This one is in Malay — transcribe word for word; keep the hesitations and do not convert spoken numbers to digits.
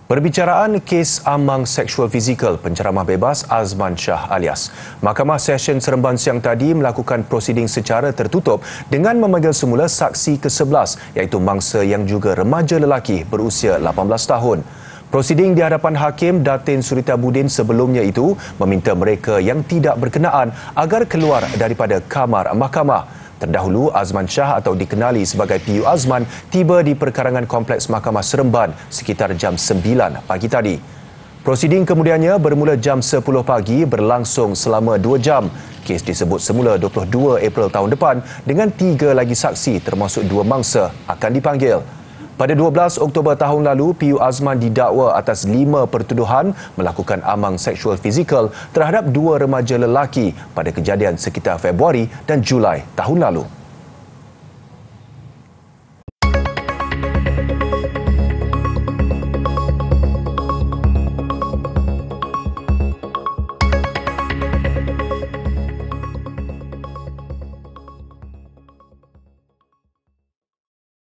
Perbicaraan kes amang seksual fizikal penceramah bebas Azman Shah alias. Mahkamah Session Seremban siang tadi melakukan prosiding secara tertutup dengan memanggil semula saksi ke sebelas iaitu mangsa yang juga remaja lelaki berusia lapan belas tahun. Prosiding di hadapan Hakim Datin Surita Budin sebelumnya itu meminta mereka yang tidak berkenaan agar keluar daripada kamar mahkamah. Terdahulu, Azman Shah atau dikenali sebagai P U Azman tiba di perkarangan Kompleks Mahkamah Seremban sekitar jam sembilan pagi tadi. Prosiding kemudiannya bermula jam sepuluh pagi berlangsung selama dua jam. Kes disebut semula dua puluh dua April tahun depan dengan tiga lagi saksi termasuk dua mangsa akan dipanggil. Pada dua belas Oktober tahun lalu, P U Azman didakwa atas lima pertuduhan melakukan amang seksual fizikal terhadap dua remaja lelaki pada kejadian sekitar Februari dan Julai tahun lalu.